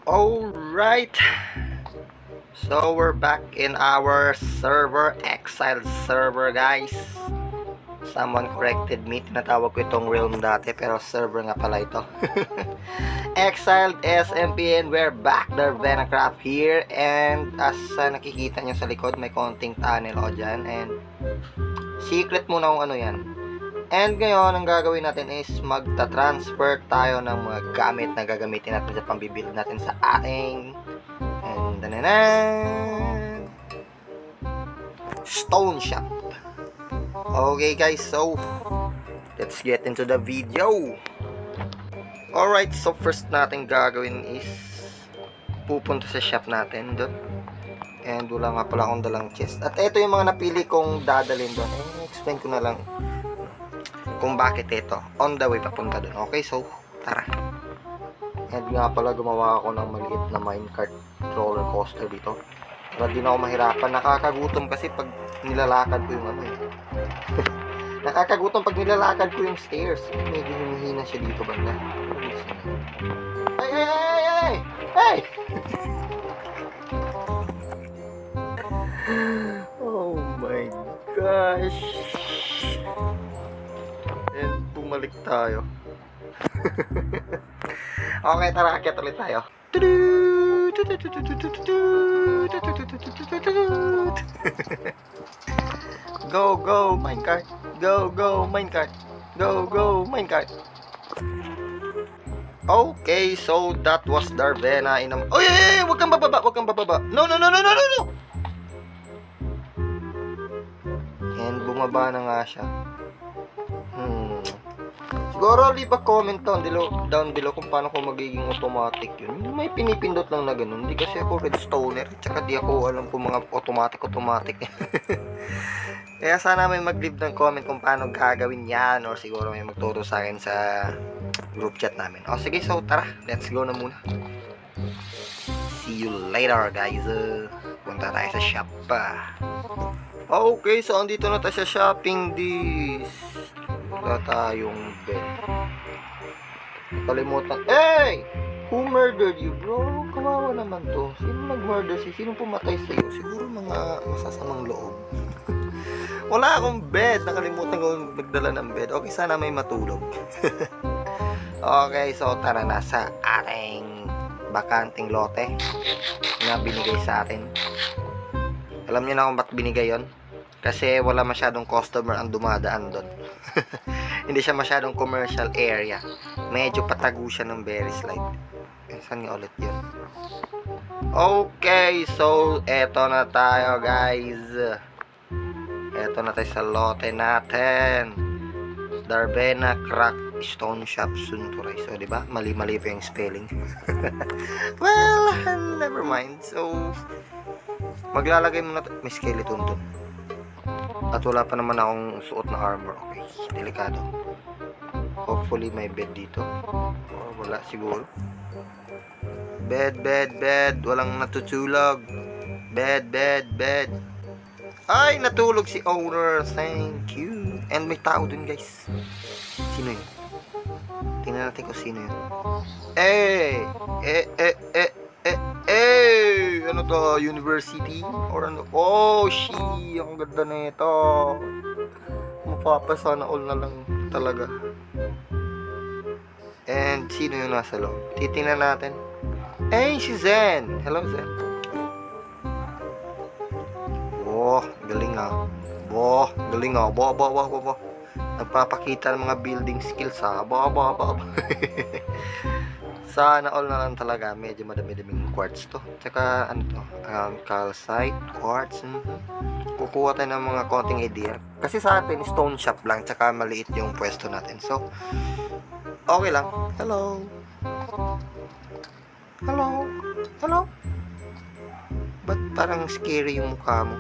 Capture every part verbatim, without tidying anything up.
Alright, so we're back in our server, Exiled server guys. Someone corrected me, tinatawag ko itong realm dati pero server nga pala ito. Exiled S M P, and we're back, Darvenacraft here. And as uh, nakikita nyo sa likod, may konting tunnel o dyan. And secret muna kung ano yan. And ngayon, ang gagawin natin is magta-transfer tayo ng mga gamit na gagamitin natin sa pambibuild natin sa ating and dananan, stone shop. Okay guys, so let's get into the video. Alright, so first natin gagawin is pupunta sa shop natin doon. And wala nga pala akong dalang chest. At ito yung mga napili kong dadalhin doon. Eh, explain ko na lang kung bakit ito on the way papunta dun. Okay, so tara. And nga pala gumawa ako ng maliit na minecart roller coaster dito para di na ako mahirapan. Nakakagutom kasi pag nilalakad ko yung ano eh. Nakakagutom pag nilalakad ko yung stairs. Medyo humihina siya dito banda. Ay ay ay ay ay oh my gosh. And bumalik tayo. Okay, tara, akyat ulit tayo. Go, go, minecart. Go, go, minecart. Go, go, minecart. Okay, so that was Darvena in a... Oh, yeah, yeah, wag kang bababa, wag kang bababa. No, no, no, no, no, no, no. And bumaba na nga siya. Hmm. Siguro leave a comment down below, down below kung paano ko magiging automatic yun. May pinipindot lang na ganun. Hindi kasi ako redstoner. Tsaka di ako alam kung mga automatic automatic. Kaya sana may mag-leave ng comment kung paano gagawin yan. Or siguro may magturo sa akin sa group chat namin. O sige, so tara. Let's go na muna. See you later guys. Uh, punta tayo sa shop pa. Okay, so andito na tayo sa shopping this. Wala tayong bed. Kalimutan. Hey! Who murdered you, bro? Kawawa naman to. Sino nag-murder si? Sino pumatay sa'yo? Siguro mga masasamang loob. Wala akong bed. Nakalimutan ko magdala ng bed. Okay, sana may matulog. Okay, so tara na sa ating bakanting lote na binigay sa atin. Alam niyo na kung ba't binigay yon? Kasi wala masyadong customer ang dumadaan doon. Hindi siya masyadong commercial area. Medyo patago siya ng very slight. Eh, saan nga ulit yun? Okay, so eto na tayo guys. Eto na tayo sa lote natin. Darvenacraft Stone Shop Sunturay. So, diba? Mali-mali pa yung spelling. Well, never mind. So, maglalagay muna tayo. May skeleton doon. At wala pa naman akong suot na armor. Okay, delikado. Hopefully may bed dito. Or wala siguro. Bed, bed, bed. Walang natutulog. Bed, bed, bed. Ay, natulog si owner. Thank you. And may tao dun guys. Sino yun? Tingnan natin kung sino yun. Eh, eh, eh, eh. Eh, eh, ano to? University? Or ano? Oh, she, ang ganda na ito. Mapapasana all na lang talaga. And sino yung nasa loob? Titingnan natin. Eh, si Zen. Hello, Zen. Oh, galing ah. Boh, galing ah. Boh, boh, boh, boh, boh. Nagpapakita ng mga building skills ha. Boh, boh, boh. Sana all na lang talaga. Medyo madami-daming quartz to. Tsaka ano to, um, calcite, quartz. Mm-hmm. Kukuha tayo ng mga konting idea. Kasi sa atin stone shop lang. Tsaka maliit yung pwesto natin. So okay lang. Hello. Hello. Hello. Ba't parang scary yung mukha mo?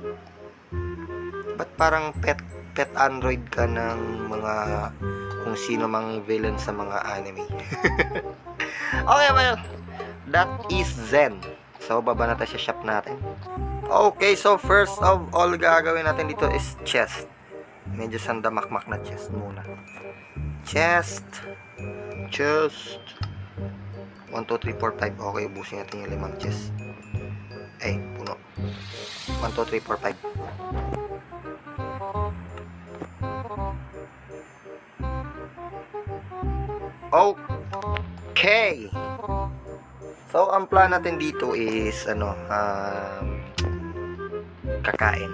Ba't parang pet pet android ka ng mga kung sino mang villain sa mga anime? Okay, well, that is Zen. So, baba na tayo sa shop natin. Okay, so first of all, gagawin natin dito is chest. Medyo sandamakmak na chest muna. Chest. Chest. one, two, three, four, five. Okay, ubusin natin yung limang chest. Ay, puno. one, two, three, four, five. Okay. So, ang plan natin dito is, ano, um, kakain.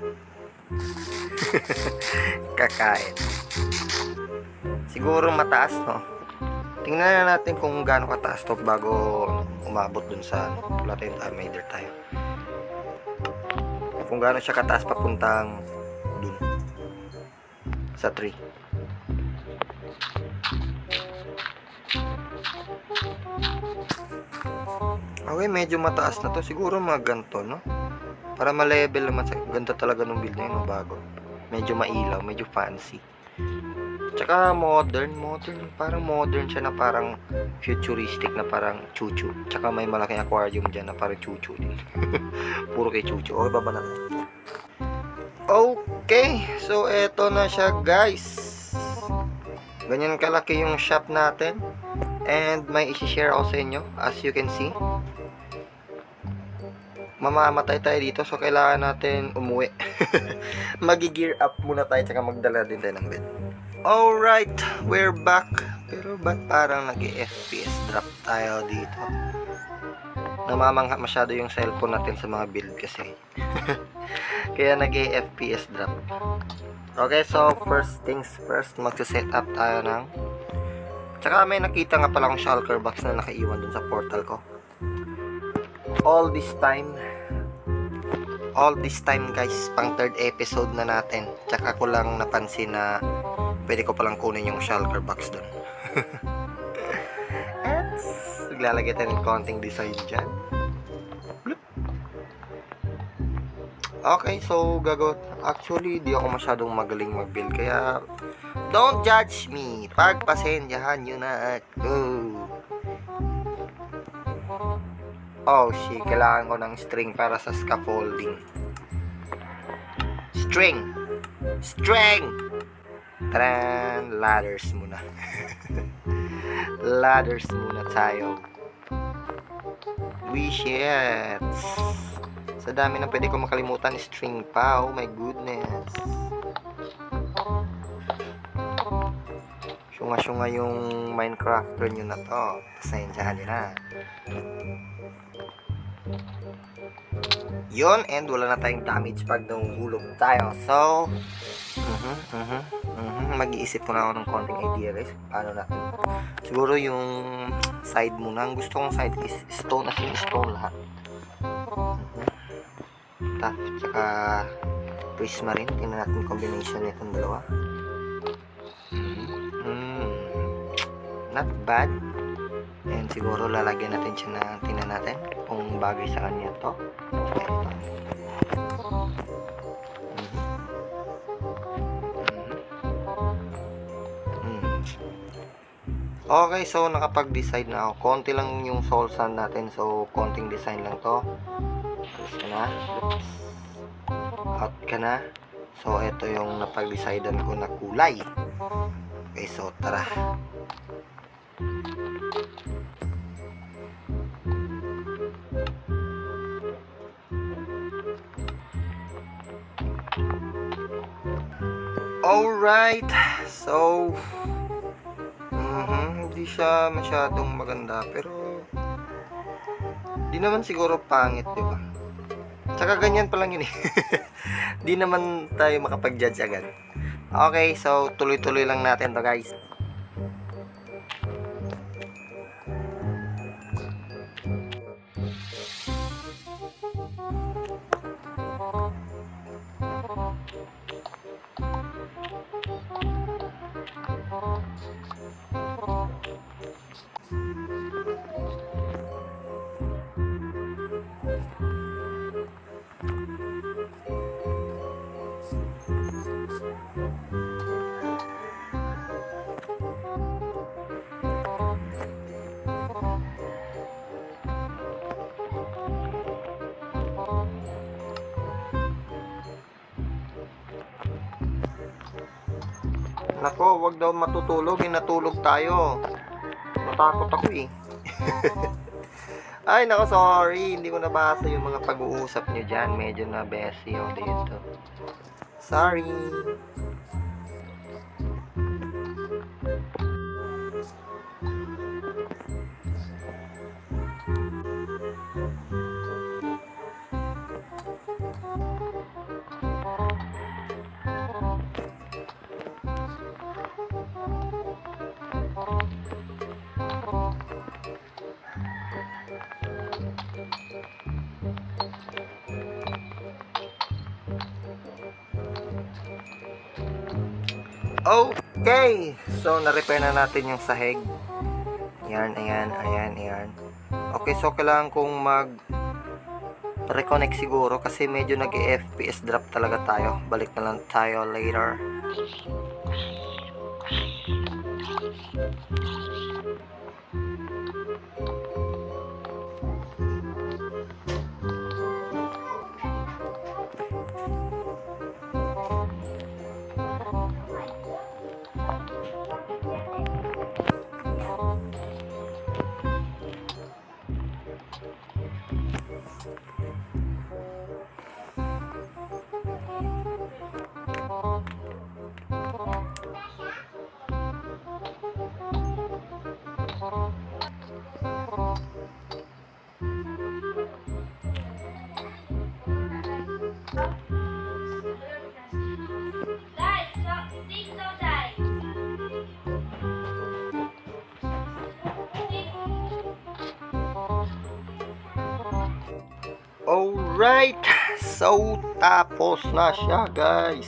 Kakain. Siguro mataas, no? Tingnan na natin kung gaano kataas to bago umabot dun sa, ano, wala tayong time, may dirt tayo. Kung gaano siya kataas papuntang dun. Sa tree. Okay, medyo mataas na to. Siguro mga ganito, no? Para ma-level naman sa ganda talaga ng build na yun, no? Bago. Medyo mailaw, medyo fancy. Tsaka modern, modern. Parang modern siya na parang futuristic na parang chuchu. Tsaka may malaking aquarium dyan na parang chuchu din. Puro kay chuchu. Okay, baba na. Okay, so eto na siya, guys. Ganyan kalaki yung shop natin. And may isi-share ako sa inyo. As you can see, mamamatay tayo dito, so kailangan natin umuwi. Magi-gear up muna tayo, tsaka magdala din tayo ng bed. Alright, we're back. Pero ba't parang nag-F P S drop tayo dito? Namamangha masyado yung cellphone natin sa mga build kasi. Kaya nag-F P S drop. Okay, so first things first, mag-set up tayo ng, tsaka may nakita nga pala akong shulker box na nakaiwan dun sa portal ko. All this time, all this time guys, pang third episode na natin. Tsaka ko lang napansin na pwede ko palang kunin yung shulker box dun. At maglalagay tayo ng konting design dyan. Okay, so gagawin. Actually, di ako masyadong magaling mag-build, kaya don't judge me. Pagpasensyahan nyo na ako. Oh shit, kailangan ko ng string para sa scaffolding. String! String! Taran! Ladders muna. Ladders muna tayo. Wishes! Sa dami na pwede ko makalimutan, string pa. Oh my goodness. Syunga-syunga yung Minecrafter nyo na to. Pasensyahan nyo na. Yun, and wala na tayong damage pag nanguhulog tayo. So, uh-huh, uh-huh, uh-huh. mag-iisip ko na ako ng konting idea, guys. Paano natin? Siguro yung side muna. Ang gusto kong side is stone, as in stone lahat. Uh-huh. Tough, tsaka prismarine. Tingnan natin combination nitong dalawa. Hmm, not bad. And siguro lalagyan natin siya na, tingnan natin kung bagay sa kanya to. Ito. Mm-hmm. Okay, so nakapag-decide na ako. Konti lang yung soul sand natin, so konting design lang to. Tapos ka na. Oops. Out ka na. So ito yung napag-decidean ko na kulay. Okay, so tara. Alright, so mm-hmm, hindi siya masyadong maganda, pero di naman siguro pangit, di ba? Tsaka ganyan pa lang yun eh. Di naman tayo makapag-judge agad. Okay, so tuloy-tuloy lang natin to, guys. Nako, wag daw matutulog, eh, natulog tayo. Natakot ako eh. Ay, nako, sorry. Hindi ko nabasa yung mga pag-uusap nyo dyan. Medyo na bestie ako dito. Sorry. Okay, so na-repair na natin yung sahig. Ayan, ayan, ayan, ayan. Okay, so kailangan kong mag reconnect siguro kasi medyo nag-F P S drop talaga tayo. Balik na lang tayo later. Alright, so tapos na siya, guys.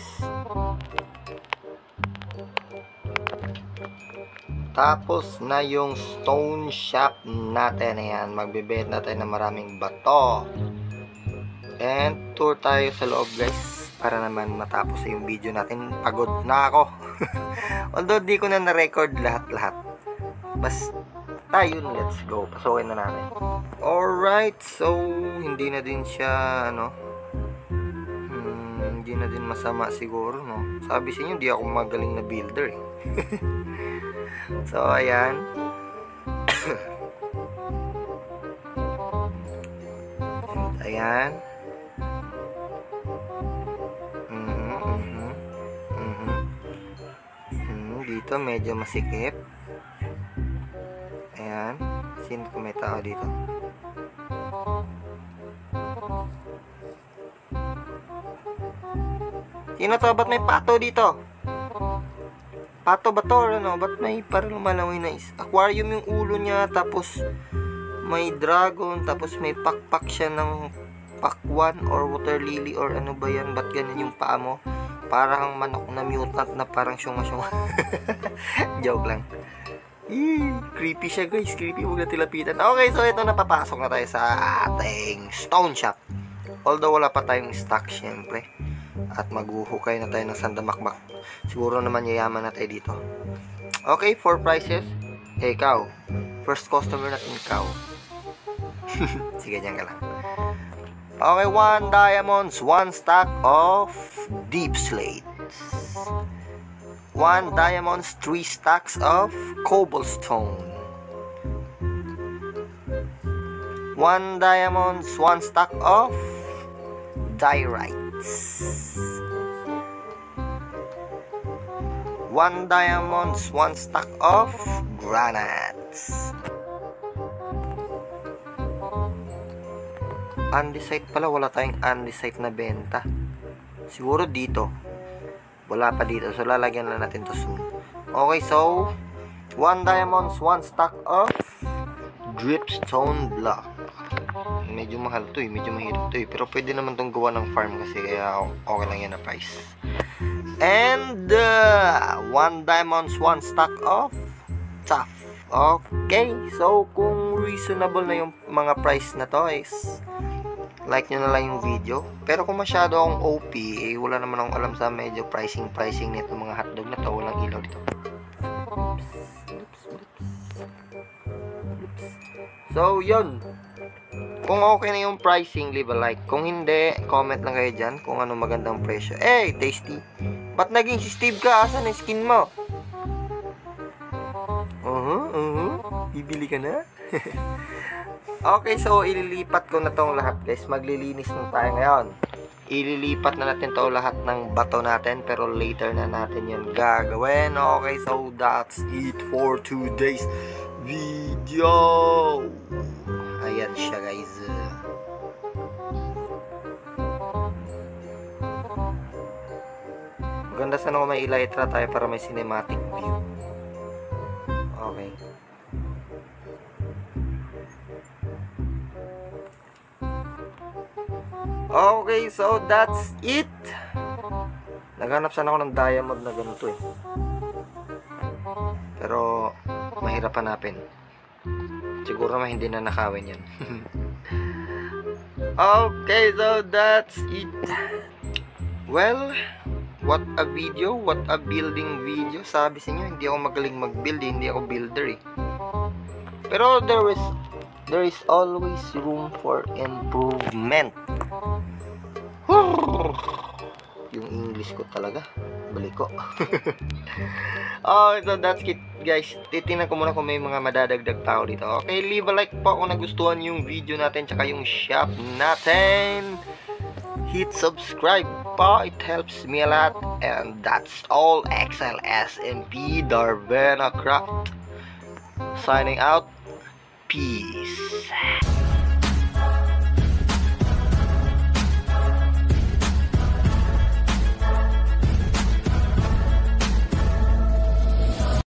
Tapos na yung stone shop natin. Ayan, magbibenta na tayo ng maraming bato. And tour tayo sa loob, guys, para naman matapos yung video natin. Pagod na ako. Although di ko na na-record lahat-lahat. Basta tayo, let's go. Pasukin na natin. Alright, so hindi na din siya ano, hmm, hindi na din masama siguro, no? Sabi sa inyo, di ako magaling na builder eh. So ayan. And ayan. Mhm, mhm. Mhm. Mhm, dito medyo masikip. Ayan, sin kung may tao dito. Sino to? Ba't may pato dito? Pato ba to? Ano? Ba't may parang malawin na is aquarium yung ulo niya, tapos may dragon, tapos may pakpak siya ng pakwan or water lily or ano ba yan? Ba't ganyan yung paa mo? Parang manok na mutant na parang syunga-syunga. Joke lang. Eee, creepy siya, guys. Creepy. Huwag na tilapitan. Okay, so ito na, papasok na tayo sa ating stone shop. Although wala pa tayong stock, syempre. At maghuhukay na tayo ng sandamakmak. Siguro naman yayaman na tayo dito. Okay, for prices. Eh, ikaw. First customer natin, ikaw. Sige, dyan ka lang. Okay, one diamonds, one stack of deep slates. One diamonds, three stacks of cobblestone. One diamonds, one stack of diorites. One diamonds, one stack of granites. Andesite pala, wala tayong andesite na benta. Siguro dito. Wala pa dito. So, lalagyan lang natin to soon. Okay, so, one diamonds, one stack of dripstone block. Medyo mahal to eh. Medyo mahirap to eh. Pero pwede naman tong gawa ng farm kasi kaya okay lang yan na price. And, uh, one diamonds, one stack of tough. Okay, so, kung reasonable na yung mga price na to is like nyo na lang yung video. Pero kung masyado akong O P, eh, wala naman akong alam sa medyo pricing pricing nito mga hotdog na to. Walang ilaw dito. Oops, oops, oops. So, yun. Kung okay na yung pricing, leave a like. Kung hindi, comment lang kayo dyan kung ano magandang presyo. Eh, hey, tasty. Ba't naging si Steve ka? Asan yung skin mo? Uh-huh, uh-huh. Bibili ka na? Okay, so ililipat ko na tong lahat guys. Maglilinis na tayo ngayon. Ililipat na natin to lahat ng bato natin, pero later na natin yun gagawin. Okay, so that's it for today's video. Ayan siya guys. Maganda sana kung may elytra tayo para may cinematic view. Okay. Okay, so that's it. Naghanap sana ako ng diamond na ganito eh. Pero mahirap hanapin. Siguro naman hindi na nakawin yan. Okay, so that's it. Well, what a video, what a building video. Sabi sa inyo, hindi ako magaling mag-build, hindi ako builder eh. Pero there is there is always room for improvement. Yung English ko talaga, balik ko. Okay, so that's it guys. Titingnan ko muna kung may mga madadagdag pa ako dito. Okay, leave a like po kung nagustuhan yung video natin tsaka yung shop natin. Hit subscribe po, it helps me a lot. And that's all. X L S M P Darvena Craft signing out. Peace.